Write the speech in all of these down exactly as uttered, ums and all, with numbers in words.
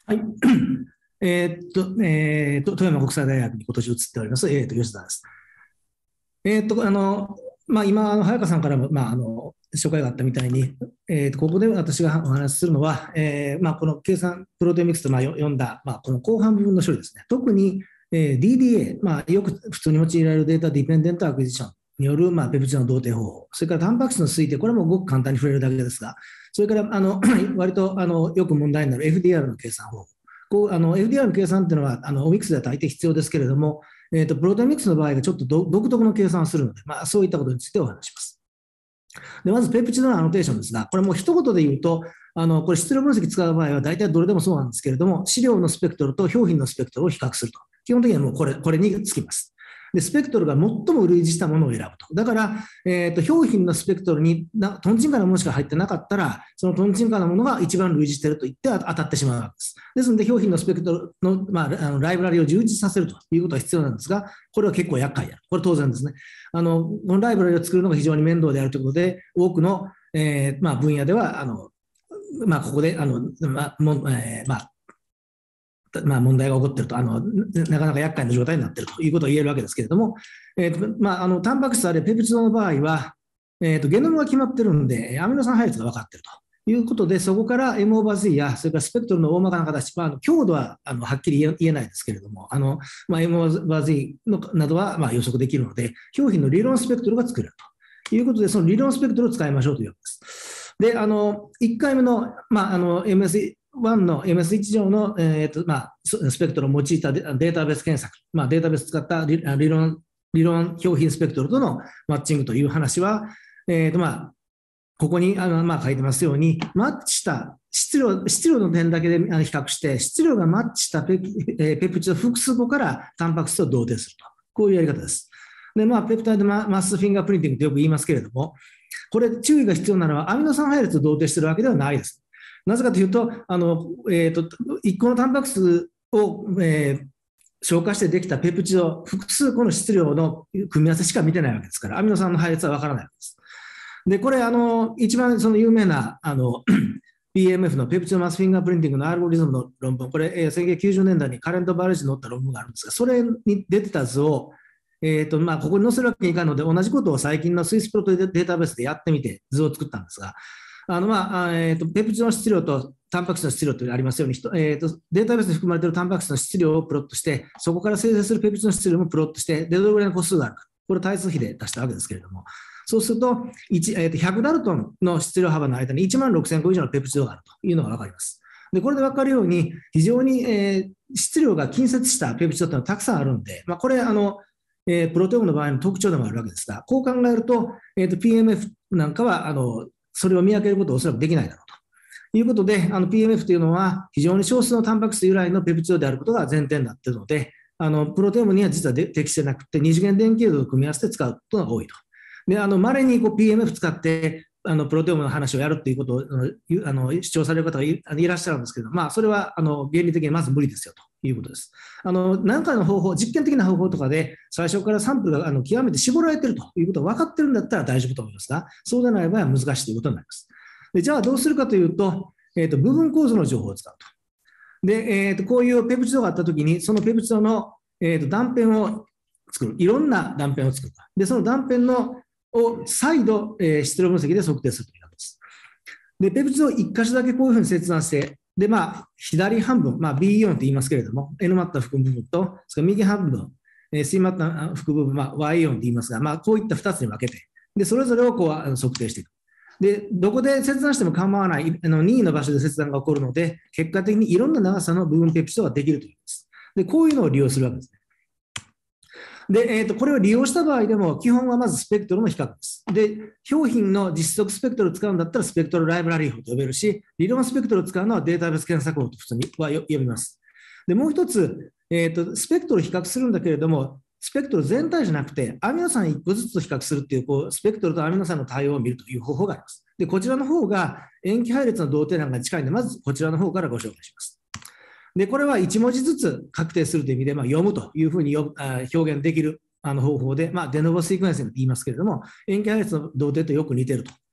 はい。えーっと、えーっと、富山国際大学に今年移っております、えーっと、吉田です。えーっと、あの、まあ、今、あの早川さんからも、まあ、あの、紹介があったみたいに、えーっと、ここで私がお話しするのは、えーまあ、この計算プロテオミクスと、まあ、よ読んだ、まあ、この後半部分の処理ですね。特に、えー ディーディーエー、まあ、よく普通に用いられるデータディペンデントアクジションによる、まあ、ペプチドの同定方法、それからタンパク質の推定、これもごく簡単に触れるだけですが、それから、あの、割と、あの、よく問題になる エフディーアール の計算方法。こうあの エフディーアール の計算っていうのは、あのオミックスでは大抵必要ですけれども、えーと、プロテオミックスの場合がちょっと独特の計算をするので、まあ、そういったことについてお話します。でまず、ペプチドのアノテーションですが、これも一言で言うと、あのこれ質量分析使う場合は大体どれでもそうなんですけれども、資料のスペクトルと表品のスペクトルを比較すると。基本的にはもうこれこれにつきます。で、スペクトルが最も類似したものを選ぶと。だから、えーと、表品のスペクトルにトンチンカンなものしか入ってなかったら、そのトンチンカンなものが一番類似していると言って当たってしまうわけです。ですので、表品のスペクトルの、まあ、あのライブラリを充実させるということが必要なんですが、これは結構厄介である。これ当然ですね。あのこのライブラリを作るのが非常に面倒であるということで、多くの、えーまあ、分野では、あのまあ、ここで、あのまあもえーまあまあ、問題が起こっているとあの、なかなか厄介な状態になっているということを言えるわけですけれども、えーとまあ、あのタンパク質あるいはペプチドの場合は、えーと、ゲノムが決まっているので、アミノ酸配列が分かっているということで、そこから M オーバー Z や、それからスペクトルの大まかな形、まあ、強度はあのはっきり言えないですけれども、あのまあ、M オーバー Z のなどはまあ予測できるので、表皮の理論スペクトルが作れるということで、その理論スペクトルを使いましょうというわけです。で、あのいっかいめの,、まあ、あの エムエスいち の エムエスいち 上の、えーとまあ、スペクトルを用いたデータベース検索、まあ、データベース使った理論理論表品スペクトルとのマッチングという話は、えーとまあ、ここにあの、まあ、書いてますように、マッチした質量、質量の点だけで比較して、質量がマッチしたペペプチド複数個からタンパク質と同定すると。こういうやり方です。で、まあ、ペプタイドマスフィンガープリンティングとよく言いますけれども、これ注意が必要なのはアミノ酸配列と同定しているわけではないです。なぜかというと、あのえーと、いっこのタンパク質を、えー、消化してできたペプチド、複数個の質量の組み合わせしか見てないわけですから、アミノ酸の配列はわからないわけです。で、これ、あの一番その有名なあの ピーエムエフ のペプチドマスフィンガープリンティングのアルゴリズムの論文、これ、えー、せんきゅうひゃくきゅうじゅうねんだいにカレントバイオロジーに載った論文があるんですが、それに出てた図を、えーとまあ、ここに載せるわけにいかんので、同じことを最近のスイスプロトデータベースでやってみて図を作ったんですが、あのまあえー、とペプチドの質量とタンパク質の質量というのがありますように、えー、とデータベースに含まれているタンパク質の質量をプロットして、そこから生成するペプチドの質量もプロットして、でどれぐらいの個数があるか、これを対数比で出したわけですけれども、そうすると、えー、とひゃくダルトンの質量幅の間にいちまんろくせんこ以上のペプチドがあるというのが分かります。でこれで分かるように、非常に、えー、質量が近接したペプチドというのはたくさんあるんで、まあ、これあの、えー、プロテオームの場合の特徴でもあるわけですが、こう考えると、えー、と ピーエムエフ なんかはあのそれを見分けることはおそらくできないだろうということで、あの ピーエムエフ というのは非常に少数のタンパク質由来のペプチドであることが前提になっているので、あのプロテオームには実は適してなくて、二次元電球度を組み合わせて使うことが多いと。で、あの稀にこう ピーエムエフ 使ってあのプロテオームの話をやるということをあの主張される方が い, いらっしゃるんですけど、まあ、それはあの原理的にまず無理ですよということです。あの何かの方法、実験的な方法とかで最初からサンプルがあの極めて絞られているということが分かっているんだったら大丈夫と思いますが、そうでない場合は難しいということになります。でじゃあどうするかというと、えー、と部分構造の情報を使うと。で、えー、とこういうペプチドがあったときに、そのペプチドの、えー、と断片を作る、いろんな断片を作る。で、その断片のを再度、えー、質量分析で測定するということです。で、ペプチドをいっ箇所だけこういうふうに切断して、で、まあ、左半分、まあ、ビーよん と言いますけれども、N マッタ含む部分と、それから右半分、えー、C マッタ含む部分、まあ、ワイよん と言いますが、まあ、こういったふたつに分けて、で、それぞれをこう測定していく。で、どこで切断しても構わない、あの任意の場所で切断が起こるので、結果的にいろんな長さの部分ペプチドができるというんです。で、こういうのを利用するわけですね。で、えーと、これを利用した場合でも、基本はまずスペクトルの比較です。で、表品の実測スペクトルを使うんだったら、スペクトルライブラリー法と呼べるし、理論スペクトルを使うのはデータベース検索法と普通には呼びます。で、もう一つ、えーと、スペクトルを比較するんだけれども、スペクトル全体じゃなくて、アミノ酸いっこずつと比較するっていう、こうスペクトルとアミノ酸の対応を見るという方法があります。で、こちらの方が塩基配列の同定欄が近いので、まずこちらの方からご紹介します。で、これはいち文字ずつ確定するという意味で、まあ、読むというふうに表現できるあの方法で、まあ、デノボシークエンスと言いますけれども、塩基配列の同定とよく似ていると。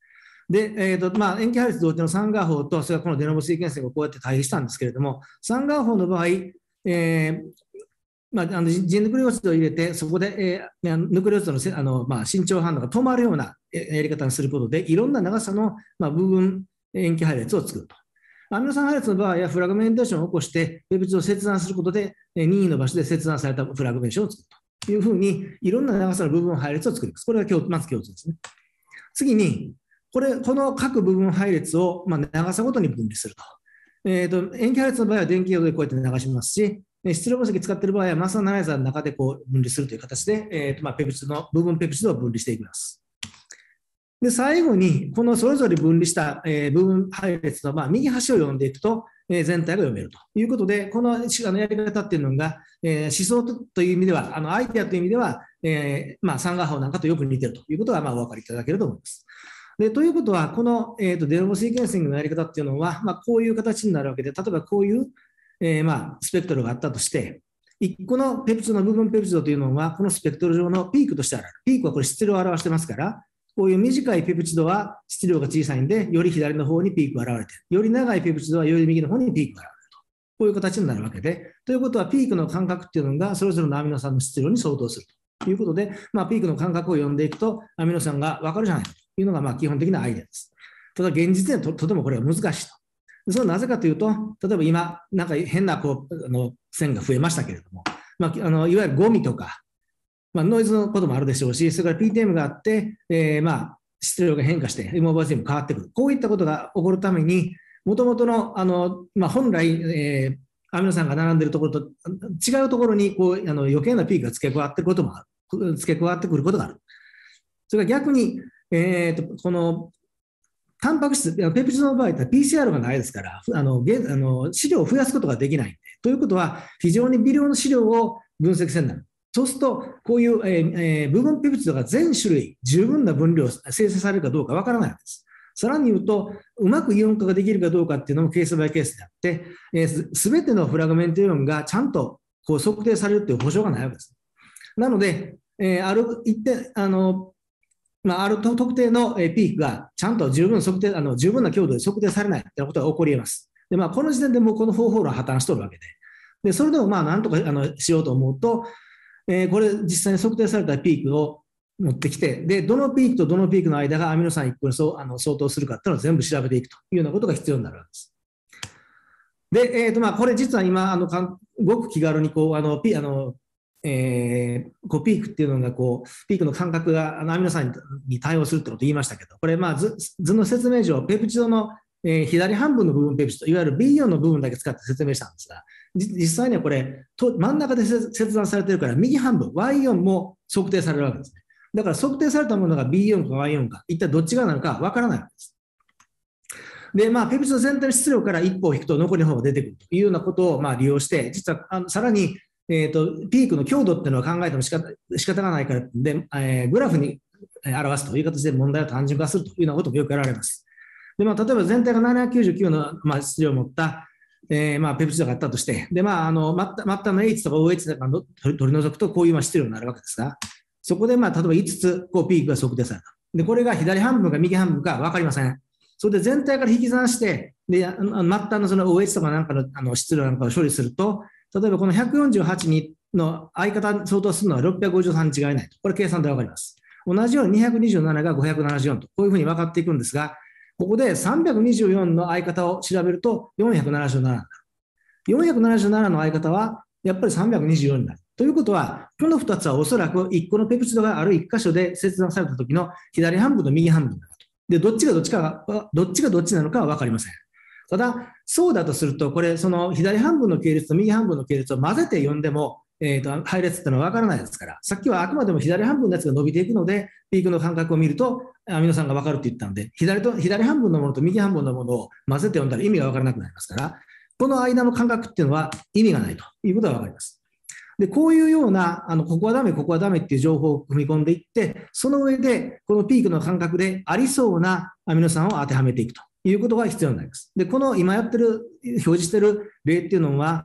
で、えーとまあ、塩基配列同定のサンガー法と、それからこのデノボシーケンシングをこうやって対比したんですけれども、サンガー法の場合、えーまあ、あのジンヌクレオチドを入れて、そこで、えー、ヌクレオチドのせあの、まあ、伸長反応が止まるようなやり方にすることで、いろんな長さの、まあ、部分塩基配列を作ると。アミノ酸配列の場合は、フラグメンテーションを起こして、ペプチドを切断することで、任意の場所で切断されたフラグメーションを作るというふうに、いろんな長さの部分配列を作ります。これがまず共通ですね。次に、これ、この各部分配列を、まあ、長さごとに分離すると。えーと、塩基配列の場合は電気溶でこうやって流しますし、質量分析使っている場合はマスアナライザーの中でこう分離するという形で、えーとまあ、ペプチドの部分ペプチドを分離していきます。で、最後に、このそれぞれ分離した、えー、部分配列の、まあ、右端を読んでいくと、えー、全体が読めるということで、この、あのやり方っていうのが、えー、思想という意味では、あのアイデアという意味では、えーまあ、サンガー法なんかとよく似ているということが、まあ、お分かりいただけると思います。でということは、この、えーと、デノボシーケンシングのやり方っていうのは、まあ、こういう形になるわけで、例えばこういう、えーまあ、スペクトルがあったとして、いっこのペプチドの部分ペプチドというのは、このスペクトル上のピークとしてある。ピークはこれ質量を表してますから、こういう短いペプチドは質量が小さいんで、より左の方にピークが現れている。より長いペプチドはより右の方にピークが現れると。こういう形になるわけで、ということは、ピークの間隔っていうのが、それぞれのアミノ酸の質量に相当するということで、まあ、ピークの間隔を読んでいくと、アミノ酸が分かるじゃないかというのが、まあ、基本的なアイデアです。ただ、現実では と, とてもこれは難しいと。それはなぜかというと、例えば今、なんか変なこうあの線が増えましたけれども、まあ、あのいわゆるゴミとか、まあ、ノイズのこともあるでしょうし、それから ピーティーエム があって、えー、まあ質量が変化して、イモバジウム変わってくる。こういったことが起こるために、もともとの、あの、まあ、本来、えー、アミノ酸が並んでいるところと違うところにこうあの余計なピークが付け加わってくることもある。付け加わってくることがある。それから逆に、えー、とこのタンパク質、ペプチドの場合は ピーシーアール がないですから、あのあの資料を増やすことができない。ということは、非常に微量の資料を分析せんなる。そうすると、こういう、えーえー、部分ペプチドが全種類、十分な分量生成されるかどうかわからないわけです。さらに言うと、うまくイオン化ができるかどうかっていうのもケースバイケースであって、すべ、えー、てのフラグメントイオンがちゃんとこう測定されるという保証がないわけです。なので、えー、ある一定、あの、まあ、ある特定のピークがちゃんと十分測定、あの十分な強度で測定されないということが起こり得ます。で、まあ、この時点でもうこの方法論は破綻しとるわけで、でそれでもまあなんとかあのしようと思うと、えー、これ実際に測定されたピークを持ってきて、で、どのピークとどのピークの間がアミノ酸いっこにそうあの相当するかっていうのを全部調べていくというようなことが必要になるわけです。で、えーとまあ、これ実は今、あのごく気軽にこうあのピあのえー、こうピークっていうのがこうピークの間隔がアミノ酸に対応するってことを言いましたけど、これ、まあ、図, 図の説明上、ペプチドの、えー、左半分の部分ペプチド、いわゆる ビーよん の部分だけ使って説明したんですが、実際にはこれ、と真ん中で切断されているから、右半分、ワイよん も測定されるわけですね。だから測定されたものが ビーよん か ワイよん か、一体どっちがなのかわからないわけです。で、まあ、ペプチド全体の質量から一歩引くと残りの方が出てくるというようなことをまあ利用して、実はあのさらにえーと、ピークの強度っていうのは考えても仕方、仕方がないからで、えー、グラフに表すという形で問題を単純化するというようなこともよくやられます。で、まあ、例えば全体がななひゃくきゅうじゅうきゅうの、まあ、質量を持った、えーまあ、ペプチドがあったとして、で、まあ、あの末端の H とか オーエイチ とか取り除くとこういう質量になるわけですが、そこで、まあ、例えばいつつこうピークが測定された。で、これが左半分か右半分か分かりません。それで全体から引き算して、で、末端のその オーエイチ とかなんかのあの質量なんかを処理すると、例えばこのひゃくよんじゅうはちにの相方に相当するのはろっぴゃくごじゅうさんに違いないと。これ計算で分かります。同じようににひゃくにじゅうなながごひゃくななじゅうよんと、こういうふうに分かっていくんですが、ここでさんびゃくにじゅうよんの相方を調べるとよんひゃくななじゅうななになる。よんひゃくななじゅうななの相方はやっぱりさんびゃくにじゅうよんになる。ということは、このふたつはおそらくいっこのペプチドがあるいっ箇所で切断された時の左半分と右半分だと。で、どっちがどっちかが、どっちがどっちなのかは分かりません。ただ、そうだとすると、これ、その左半分の系列と右半分の系列を混ぜて読んでも、えー、と配列っていうのは分からないですから、さっきはあくまでも左半分のやつが伸びていくので、ピークの間隔を見ると、アミノ酸が分かるって言ったので、左と左半分のものと右半分のものを混ぜて読んだら意味が分からなくなりますから、この間の間隔っていうのは意味がないということが分かります。で、こういうような、あのここはダメ、ここはダメっていう情報を組み込んでいって、その上で、このピークの間隔でありそうなアミノ酸を当てはめていくということが必要になります。で、この今やってる、表示している例っていうのは、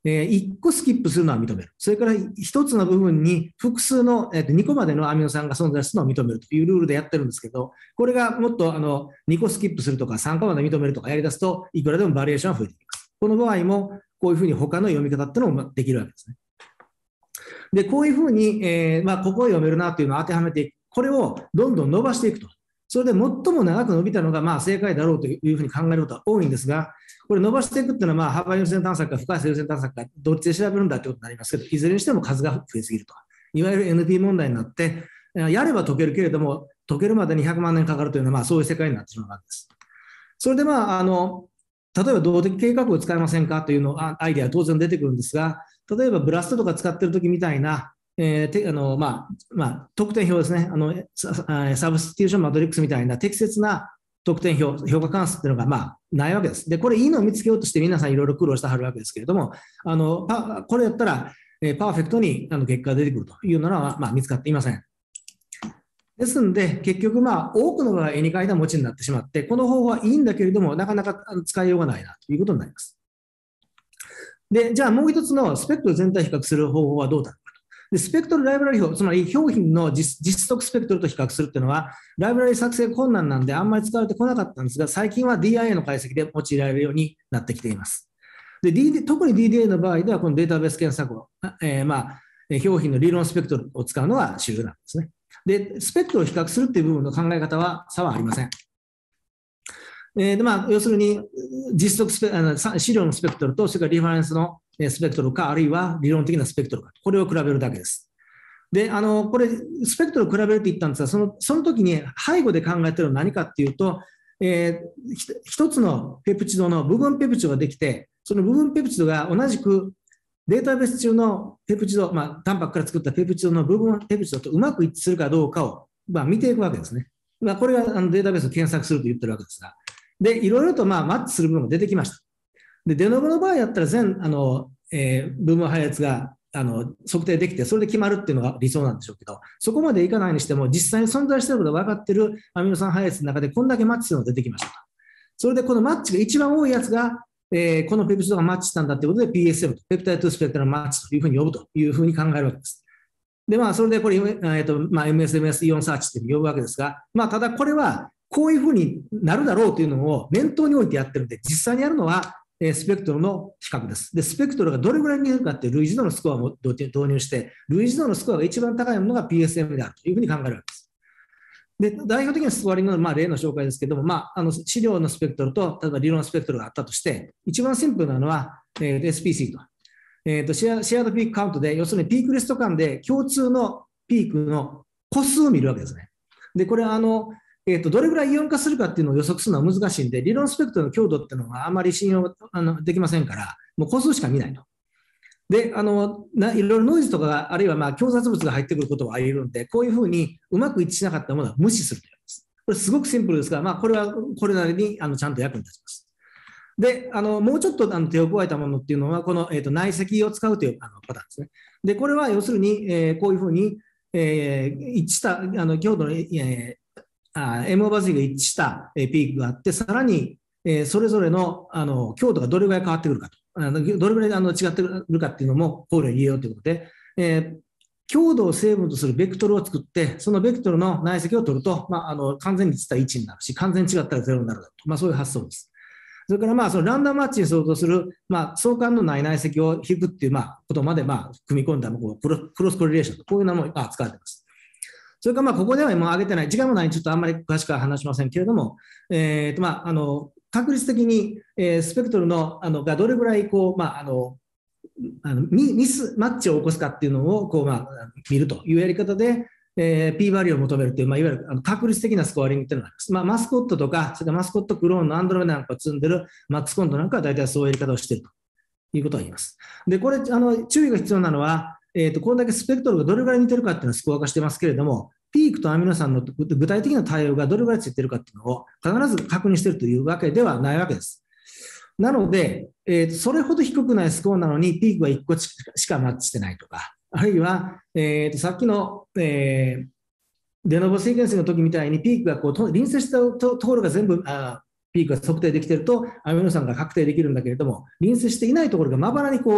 えー、いっこスキップするのは認める。それからひとつの部分に複数の、えー、とにこまでのアミノ酸が存在するのを認めるというルールでやってるんですけど、これがもっとあのにこスキップするとかさんこまで認めるとかやり出すと、いくらでもバリエーションは増えていきます。この場合も、こういうふうに他の読み方っていうのもできるわけですね。で、こういうふうに、えーまあ、ここを読めるなというのを当てはめていく。これをどんどん伸ばしていくと。それで最も長く伸びたのがまあ正解だろうというふうに考えることは多いんですが、これ伸ばしていくっていうのは、まあ、幅優先探索か深さ優先探索か、どっちで調べるんだってことになりますけど、いずれにしても数が増えすぎると。いわゆる エヌピー 問題になって、やれば解けるけれども、解けるまでにひゃくまんねんかかるというのは、まあ、そういう世界になってしまうわけです。それで、まあ、あの、例えば動的計画を使いませんかというのアイデアは当然出てくるんですが、例えばブラストとか使っているときみたいな、えーてあのまあまあ、得点表ですねあのサ、サブスティューションマトリックスみたいな適切な得点表、評価関数っていうのがまあないわけです。で、これいいのを見つけようとして皆さんいろいろ苦労してはるわけですけれども、あのこれやったら、えー、パーフェクトにあの結果が出てくるというのは、まあ、見つかっていません。ですので、結局、まあ、多くの場合、絵に描いた餅になってしまって、この方法はいいんだけれども、なかなか使いようがないなということになります。で、じゃあもう一つのスペクトル全体を比較する方法はどうだろうかと。で、スペクトルライブラリ表、つまり表品の 実, 実測スペクトルと比較するっていうのは、ライブラリ作成困難なんであんまり使われてこなかったんですが、最近は ディーアイエー の解析で用いられるようになってきています。で、D、特に ディーディーエー の場合では、このデータベース検索を、えー、まあ、表品の理論スペクトルを使うのが主流なんですね。で、スペクトルを比較するっていう部分の考え方は差はありません。えーでまあ、要するに、実測スペあの資料のスペクトルと、それからリファレンスのスペクトルか、あるいは理論的なスペクトルか、これを比べるだけです。で、あのこれ、スペクトルを比べるって言ったんですが、そのその時に背後で考えているのは何かっていうと、えー、一つのペプチドの部分ペプチドができて、その部分ペプチドが同じくデータベース中のペプチド、まあ、タンパクから作ったペプチドの部分ペプチドとうまく一致するかどうかを、まあ、見ていくわけですね。まあ、これがあのデータベースを検索すると言ってるわけですが。で、いろいろとまあマッチする部分が出てきました。で、デノブの場合やったら全あの、えー、部分配列があの測定できて、それで決まるっていうのが理想なんでしょうけど、そこまでいかないにしても、実際に存在していることが分かっているアミノ酸配列の中でこんだけマッチするのが出てきました。それでこのマッチが一番多いやつが、えー、このペプチドがマッチしたんだということで ピーエスエム と、ペプタイドスペクトルマッチというふうに呼ぶというふうに考えるわけです。で、まあ、それでこれ、えーとまあ、エムエスエムエス イオンサーチって呼ぶわけですが、まあ、ただこれは、こういうふうになるだろうというのを念頭に置いてやってるんで、実際にやるのは、えー、スペクトルの比較です。で、スペクトルがどれぐらいに出るかっていう類似度のスコアを導入して、類似度のスコアが一番高いものが ピーエスエム であるというふうに考えるわけです。で、代表的なスコアリングの、まあ、例の紹介ですけども、まあ、あの資料のスペクトルと、例えば理論スペクトルがあったとして、一番シンプルなのは、えー、エスピーシー と。えーと、シェア、シェアドピークカウントで、要するにピークリスト間で共通のピークの個数を見るわけですね。で、これはあの、えーと、どれぐらいイオン化するかっていうのを予測するのは難しいんで、理論スペクトルの強度っていうのはあまり信用あのできませんから、もう個数しか見ないと。で、あのないろいろノイズとか、あるいはまあ強雑物が入ってくることはあり得るんで、こういうふうにうまく一致しなかったものは無視するというわけです。これすごくシンプルですが、まあ、これはこれなりにあのちゃんと役に立ちます。で、あのもうちょっとあの手を加えたものっていうのは、この、えーと内積を使うというあのパターンですね。で、これは要するに、えーこういうふうに、えー一致したあの強度の、えー、あ M オーバー Z が一致したピークがあって、さらに、えーそれぞれの、あの強度がどれぐらい変わってくるかと、あのどれぐらいあの違ってくるかっていうのも考慮に入れようということで、えー強度を成分とするベクトルを作って、そのベクトルの内積を取ると、まあ、あの完全に一致したらいちになるし、完全に違ったらゼロになると、まあ、そういう発想です。それからまあそのランダムマッチに相当する、まあ、相関のない内積を引くっていうまあことまでまあ組み込んだこうプロクロスコレレーションと、こういうのも使われています。それからまあここではもう挙げてない、時間もない、ちょっとあんまり詳しくは話しませんけれども、えーとまあ、あの確率的に、えー、スペクトルのあのがどれぐらいこう、まあ、あのあのミミスマッチを起こすかっていうのをこう、まあ、見るというやり方で、えー、P バリューを求めるという、まあ、いわゆるあの確率的なスコアリングというのがあります。まあ、マスコットとか、それからマスコットクローンのアンドロメダなんかを積んでるマックスコントなんかは大体そういうやり方をしているということを言います。で、これ、あの注意が必要なのは、えーと、これだけスペクトルがどれぐらい似てるかっていうのをスコア化してますけれども、ピークとアミノ酸の具体的な対応がどれぐらいついているかっていうのを必ず確認しているというわけではないわけです。なので、えー、それほど低くないスコアなのに、ピークはいっこしかマッチしてないとか、あるいは、えー、とさっきの、えー、デノボシーケンスの時みたいに、ピークがこう隣接したところが全部あ、ピークが測定できていると、アミノ酸が確定できるんだけれども、隣接していないところがまばらにこう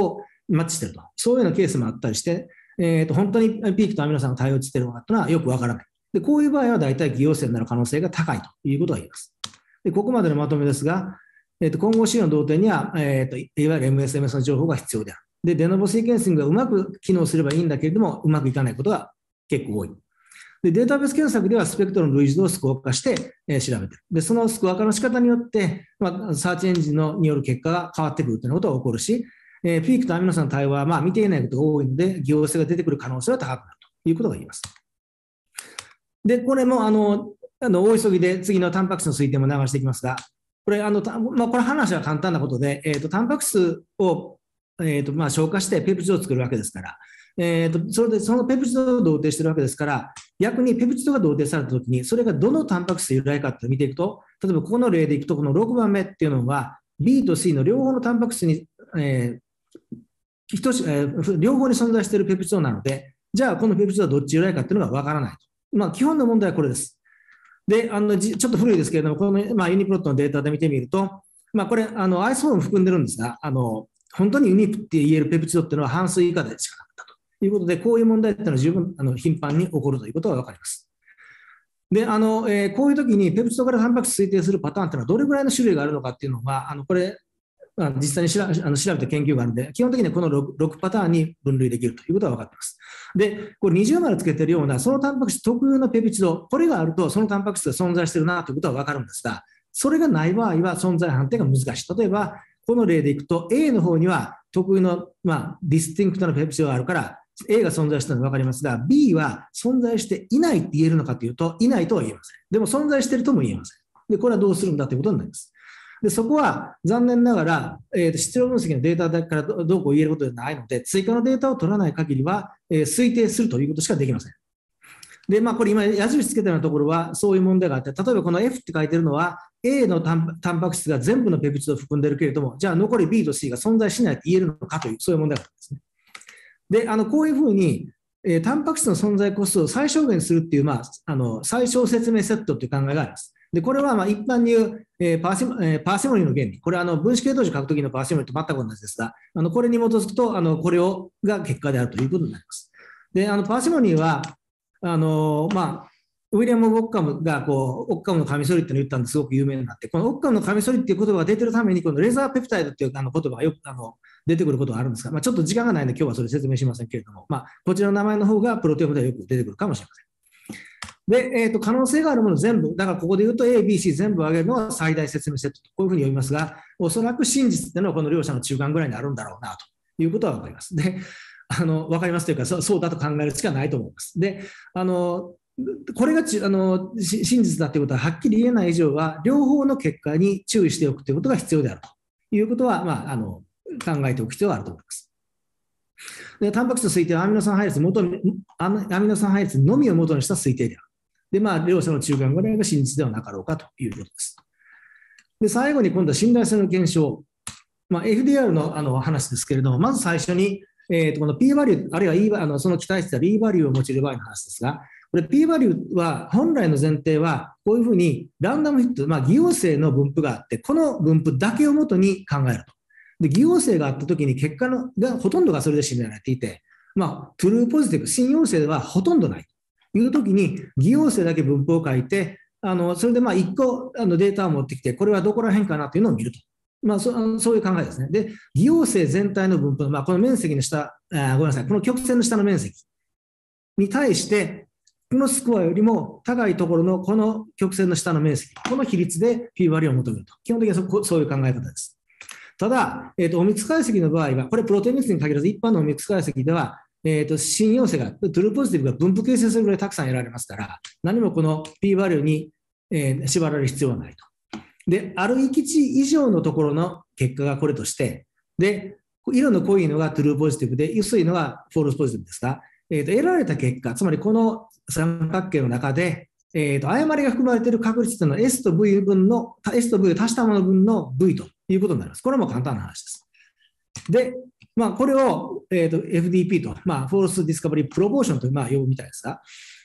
マッチしていると、そういうようなケースもあったりして、えー、と本当にピークとアミノ酸が対応しているのかというのはよくわからない。で、こういう場合は大体偽陽性になる可能性が高いということが言えます。で、ここまでのまとめですが、えー、と混合資料の同点には、えー、といわゆる エムエスエムエス の情報が必要である。で、デノボシーケンシングがうまく機能すればいいんだけれども、うまくいかないことが結構多い。で、データベース検索ではスペクトルの類似度をスコア化して、えー、調べている。で、そのスコア化の仕方によって、まあ、サーチエンジンのによる結果が変わってくるということが起こるし、えー、ピークとアミノ酸の対応はまあ見ていないことが多いので、偽陽性が出てくる可能性は高くなるということが言えます。で、これもあの、あの大急ぎで次のタンパク質の推定も流していきますが、これ、あのまあ、これ話は簡単なことで、えーと、タンパク質を、えーとまあ、消化してペプチドを作るわけですから、えーと、それでそのペプチドを同定しているわけですから、逆にペプチドが同定されたときに、それがどのタンパク質由来かって見ていくと、例えばここの例でいくと、このろくばんめっていうのは、B と C の両方のタンパク質に、えー、等しえー、両方に存在しているペプチドなので、じゃあこのペプチドはどっち由来かっていうのがわからないと。まあ、基本の問題はこれです。で、あのちょっと古いですけれども、この、まあ、ユニプロットのデータで見てみると、まあ、これ、あのアイソフォーム含んでるんですが、あの本当にユニークって言えるペプチドっていうのは半数以下でしかなかったということで、こういう問題っていうのは十分あの頻繁に起こるということが分かります。で、あのえー、こういう時にペプチドからタンパク質推定するパターンっていうのはどれぐらいの種類があるのかっていうのが、あのこれ、まあ、実際にしらあの調べた研究があるので、基本的にはこの 6, 6パターンに分類できるということが分かっています。で、これ二重丸つけているような、そのタンパク質特有のペプチド、これがあると、そのタンパク質が存在しているなということは分かるんですが、それがない場合は存在判定が難しい。例えば、この例でいくと、A の方には特有の、まあ、ディスティンクトなペプチドがあるから、A が存在しているのが分かりますが、B は存在していないって言えるのかというと、いないとは言えません。でも存在しているとも言えません。で、これはどうするんだということになります。でそこは残念ながら、えー、質量分析のデータだからどうこう言えることではないので、追加のデータを取らない限りは、えー、推定するということしかできません。で、まあ、これ今、矢印つけてるようなところはそういう問題があって、例えばこの F って書いてるのは、A のタンパク質が全部のペプチドを含んでいるけれども、じゃあ残り B と C が存在しないと言えるのかという、そういう問題があるんですね。で、あのこういうふうに、えー、タンパク質の存在個数を最小限にするっていう、まあ、あの最小説明セットという考えがあります。で、これはまあ一般に言う、えーパーシモえー、パーシモニーの原理。これはあの分子系統値書くときのパーシモニーと全く同じですが、あのこれに基づくと、あのこれをが結果であるということになります。で、あのパーシモニーは、あのまあ、ウィリアム・オッカムがこうオッカムのカミソリっていうのを言ったんですごく有名になって、このオッカムのカミソリっていう言葉が出てるために、このレーザーペプタイドっていうあの言葉がよくあの出てくることがあるんですが、まあ、ちょっと時間がないので今日はそれ説明しませんけれども、まあ、こちらの名前の方がプロテオムではよく出てくるかもしれません。で、えーと、可能性があるもの全部、だからここで言うと A、B、C 全部上げるのは最大説明セットとこういうふうに読みますが、おそらく真実っていうのはこの両者の中間ぐらいにあるんだろうなということは分かります。で、あの分かりますというかそ、そうだと考えるしかないと思います。で、あのこれがちあの真実だということははっきり言えない以上は、両方の結果に注意しておくということが必要であるということは、まあ、あの考えておく必要があると思います。で、タンパク質の推定はアミノ酸配列元にアミノ酸配列のみを元にした推定である。で、まあ、両者の中間ぐらいが真実ではなかろうかということです。で、最後に今度は信頼性の検証。まあ、エフディーアール の, あの話ですけれども、まず最初に、えー、とこの P バリュー、あるいは E あのその期待した B バリューを用いる場合の話ですが、これ P バリューは本来の前提は、こういうふうにランダムヒット、まあ、偽陽性の分布があって、この分布だけをもとに考えると。で、偽陽性があったときに結果のがほとんどがそれで信頼されていて、まあ、トゥルーポジティブ、信陽性ではほとんどないというときに、偽陽性だけ分布を書いて、あのそれでまあいっこあのデータを持ってきて、これはどこら辺かなというのを見ると。まあ、そ, あのそういう考えですね。で、偽陽性全体の分布、まあ、この面積の下あ、ごめんなさい、この曲線の下の面積に対して、このスコアよりも高いところのこの曲線の下の面積、この比率で P 割りを求めると。基本的には そ, そういう考え方です。ただ、えー、とオミックス解析の場合は、これプロテインミックスに限らず、一般のオミックス解析では、えー、と信用性が、トゥルーポジティブが分布形成するぐらいたくさん得られますから、何もこの P バリューに、えー、縛られる必要はないと。で、ある域値以上のところの結果がこれとして、で、色の濃いのがトゥルーポジティブで、薄いのがフォールスポジティブですが、えー、と得られた結果、つまりこの三角形の中で、えー、と誤りが含まれている確率というのは S と V 分の、S と V を足したもの分の V ということになります。これも簡単な話です。で、まあ、これを、えー、と エフディーピー と、まあ、フォールスディスカバリープロポーションと、まあ、呼ぶみたいですが、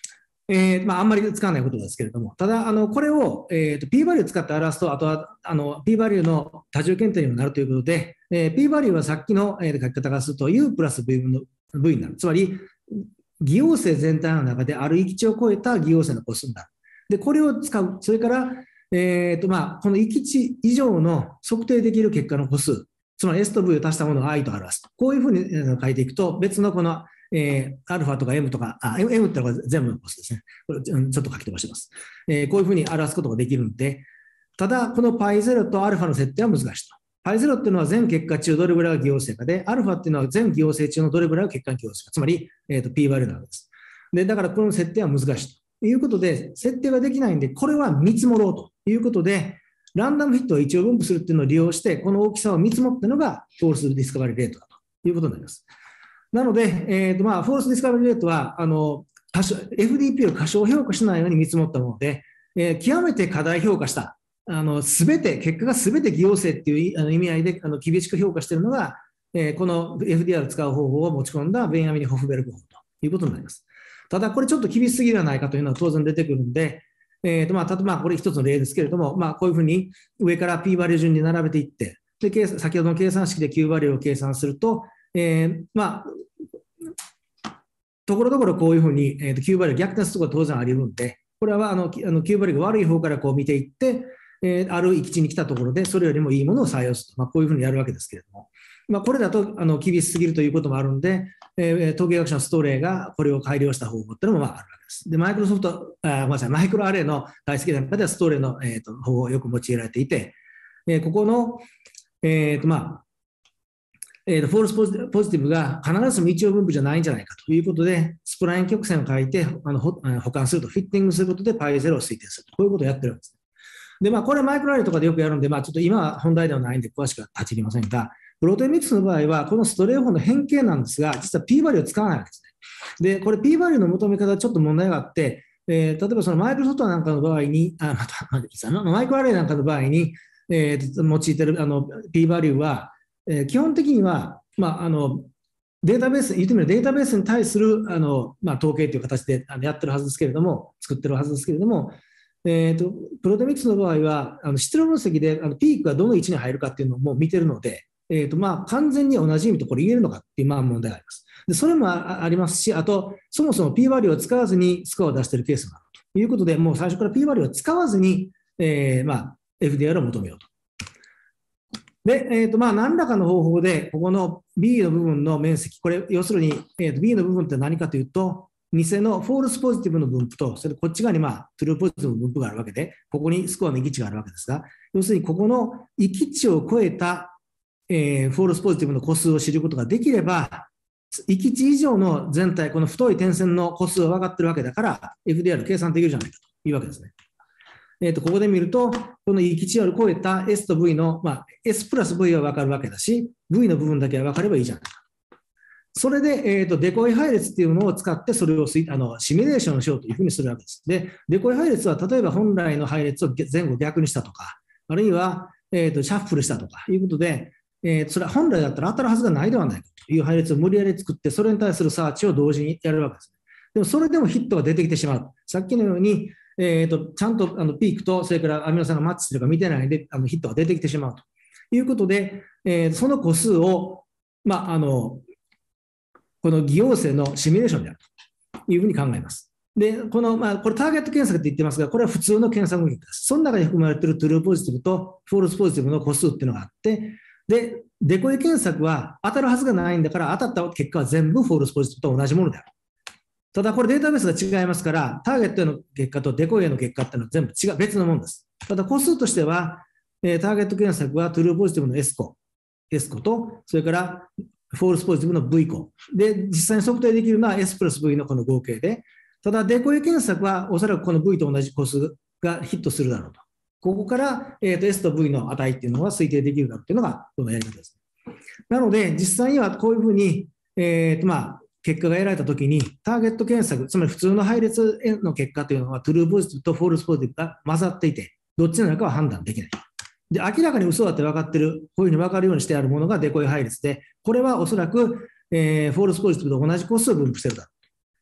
えーまあ、あんまり使わないことですけれども、ただ、あのこれを、えーと、p バリューを使って表すと、あとはあの p バリューの多重検定にもなるということで、えー、p バリューはさっきの、えー、書き方からすると u プラス v 分の v になる。つまり、偽陽性全体の中である域値を超えた偽陽性の個数になる。で、これを使う。それから、えーとまあ、この域値以上の測定できる結果の個数、つまり S と V を足したものを I と表す。こういうふうに書いていくと、別のこのえー、アルファとか M とか、あ、M ってのが全部の個数ですね。これちょっと書き飛ばしてます。えー、こういうふうに表すことができるんで、ただ、この π ゼロと α の設定は難しいと。π ゼロっていうのは全結果中どれぐらいが偽陽性かで、α っていうのは全偽陽性中のどれぐらいが結果に偽陽性か。つまり、えーと、p バリューなわけです。で、だからこの設定は難しいということで、設定ができないんで、これは見積もろうということで、ランダムフィットを一応分布するっていうのを利用して、この大きさを見積もったのが、フォールスディスカバリーレートだということになります。なので、えーとまあ、フォースディスカバリーレートはあの エフディーピー を過小評価しないように見積もったもので、えー、極めて過大評価した、すべて、結果がすべて偽陽性っていうあの意味合いであの厳しく評価しているのが、えー、この エフディーアール を使う方法を持ち込んだベンヤミン・ホフベルク法ということになります。ただ、これちょっと厳しすぎではないかというのは当然出てくるんで、えーとまあ、例えばこれ一つの例ですけれども、まあ、こういうふうに上から P バリュー順に並べていって、で先ほどの計算式で Q バリューを計算すると、えーまあ、ところどころこういうふうに、えー、と Q バリュー逆転することが当然あり得るんで、これはあのあの Q バリューが悪い方からこう見ていって、えー、ある域値に来たところで、それよりもいいものを採用すると、まあ、こういうふうにやるわけですけれども、まあ、これだとあの厳しすぎるということもあるんで、えー、統計学者のストレーがこれを改良した方法っていうのもまああるわけです。で、マイクロソフト、あごめんなさい、マイクロアレイの大好きな中ではストレーの、えー、と方法をよく用いられていて、えー、ここの、えーとまあえー、フォールスポジティブが必ずしも一応分布じゃないんじゃないかということで、スプライン曲線を書いてあの保管すると、フィッティングすることで π ゼロを推定すると、こういうことをやってるんです。で、まあ、これはマイクロアレイとかでよくやるんで、まあ、ちょっと今は本題ではないんで詳しくは立ち入りませんが、プロテオミクスの場合は、このストレー法の変形なんですが、実は P バリューを使わないわけですね。で、これ P バリューの求め方はちょっと問題があって、えー、例えばそのマイクロソフトなんかの場合に、あ、また、マイクロアレイなんかの場合に、えー、用いてるあの P バリューは、えー、基本的には、まあ、あのデータベース、言ってみればデータベースに対するあの、まあ、統計という形でやってるはずですけれども、作ってるはずですけれども、えーと、プロテオミクスの場合は、あの質量分析であのピークがどの位置に入るかっていうのをもう見てるので、えーとまあ、完全に同じ意味とこれ言えるのかっていうまあ問題があります。でそれもありますし、あと、そもそも P バリューを使わずにスコアを出しているケースがあるということで、もう最初から P バリューを使わずに、えーまあ、エフディーアール を求めようと。で、えーとまあ、何らかの方法で、ここの B の部分の面積、これ、要するに、えー、と B の部分って何かというと、偽のフォールスポジティブの分布と、それでこっち側に、まあ、トゥルーポジティブの分布があるわけで、ここにスコアの域値があるわけですが、要するにここの域値を超えた、えー、フォールスポジティブの個数を知ることができれば、域値以上の全体、この太い点線の個数は分かってるわけだから、エフディーアール 計算できるじゃないかというわけですね。えー、とここで見ると、この域値を超えた S と V の、まあ、S プラス V は分かるわけだし、V の部分だけは分かればいいじゃないか。それで、えー、とデコイ配列っていうのを使って、それをあのシミュレーションしようというふうにするわけです。で、デコイ配列は例えば本来の配列を前後逆にしたとか、あるいは、えー、とシャッフルしたとかいうことで、えー、それは本来だったら当たるはずがないではないかという配列を無理やり作って、それに対するサーチを同時にやるわけです。でもそれでもヒットが出てきてしまう。さっきのように、えー、とちゃんとあのピークとそれからアミノ酸がマッチするか見てないであのヒットが出てきてしまうということで、えー、その個数を、まあ、あのこの偽陽性のシミュレーションであるというふうに考えます。で、この、まあ、これターゲット検索って言ってますが、これは普通の検索結果です。その中に含まれているトゥルーポジティブとフォールスポジティブの個数っていうのがあって、で、デコイ検索は当たるはずがないんだから、当たった結果は全部フォールスポジティブと同じものである。ただこれデータベースが違いますから、ターゲットへの結果とデコイへの結果っていうのは全部違う、別のものです。ただ個数としては、えー、ターゲット検索はトゥルーポジティブの S 個、S 個と、それからフォールスポジティブの V 個。で、実際に測定できるのは S プラス V のこの合計で、ただデコイ検索はおそらくこの V と同じ個数がヒットするだろうと。ここから、えー、と S と V の値っていうのは推定できるだろうっていうのがこのやり方です。なので、実際にはこういうふうに、えーとまあ、結果が得られたときに、ターゲット検索、つまり普通の配列の結果というのは、トゥルーポジティブとフォールスポジティブが混ざっていて、どっちなのかは判断できない。で、明らかに嘘だって分かってる、こういうふうに分かるようにしてあるものがデコイ配列で、これはおそらく、えー、フォールスポジティブと同じ個数を分布しているだろ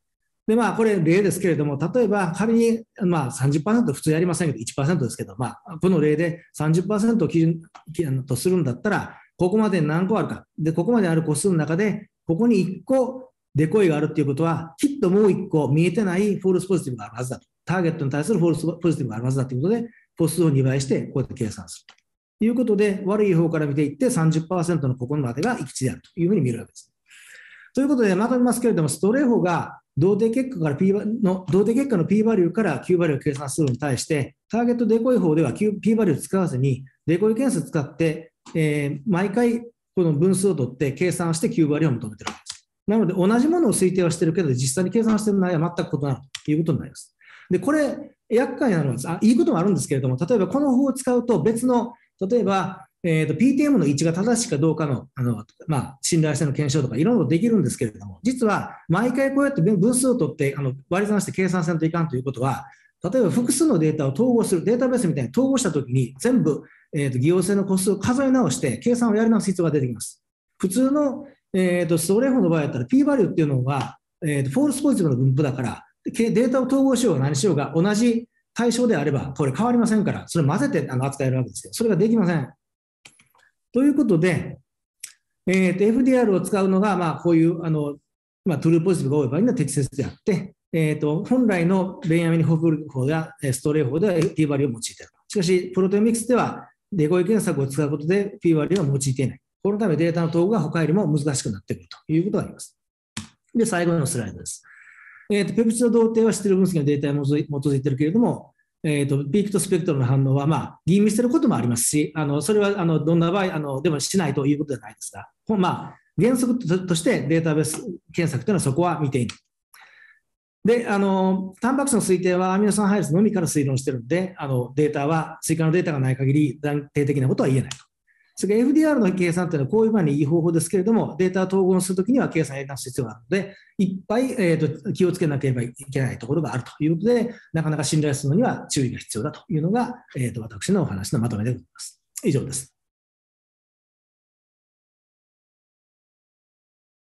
で、まあ、これ例ですけれども、例えば仮に、まあ、さんじゅっパーセント普通やりませんけど、いちパーセントですけど、まあ、この例でさんじゅっパーセントを基準とするんだったら、ここまで何個あるか。で、ここまである個数の中で、ここにいっこデコイがあるということは、きっともういっこ見えてないフォールスポジティブがあるはずだと。ターゲットに対するフォールスポジティブがあるはずだということで、個数をにばいして、こうやって計算するということで、悪い方から見ていって さんじゅっパーセント のここまでが一致であるというふうに見るわけです。ということで、まとめますけれども、ストレー法が同定結果から P の同定結果の P バリューから Q バリューを計算するのに対して、ターゲットデコイ法では Q P バリューを使わずに、デコイ件数を使って、えー、毎回この分数を取って計算して Q バリューを求めているわけです。なので、同じものを推定はしているけど、実際に計算している内容は全く異なるということになります。で、これ、厄介なのはあ、いいこともあるんですけれども、例えばこの方を使うと別の、例えば、えー、と ピーティーエム の位置が正しいかどうかの、あのまあ、信頼性の検証とかいろんなことできるんですけれども、実は毎回こうやって分数を取ってあの割り算して計算せんといかんということは、例えば複数のデータを統合する、データベースみたいに統合したときに全部、えー、と偽陽性の個数を数え直して計算をやり直す必要が出てきます。普通の、えー、とストレー法の場合だったら P バリューっていうのは、えー、とフォールスポジティブの分布だから、データを統合しようが何しようが同じ対象であれば、これ変わりませんから、それ混ぜてあの扱えるわけですよ。それができません。ということで、えー、と エフディーアール を使うのが、まあ、こういうあの、まあ、トゥルーポジティブが多い場合には適切であって、えー、と本来のベンヤミン・ホフル法やストレー法では P バリューを用いている。しかし、プロテオミクスではデコイ検索を使うことで P バリューは用いていない。このためデータの統合が他よりも難しくなってくるということがあります。で、最後のスライドです。えー、とペプチド同定は質量分析のデータに基づいているけれども、えー、とピークとスペクトルの反応は、まあ、吟味していることもありますし、あのそれはあのどんな場合あのでもしないということではないですが、まあ、原則としてデータベース検索というのはそこは見ている。で、あのタンパク質の推定はアミノ酸配列のみから推論しているので、あのデータは、追加のデータがない限り断定的なことは言えないと。それから エフディーアール の計算というのはこういう場合にいい方法ですけれども、データを統合するときには計算をやり直す必要があるので、いっぱい、えー、と気をつけなければいけないところがあるということで、なかなか信頼するのには注意が必要だというのが、えー、と私のお話のまとめでございます。以上です。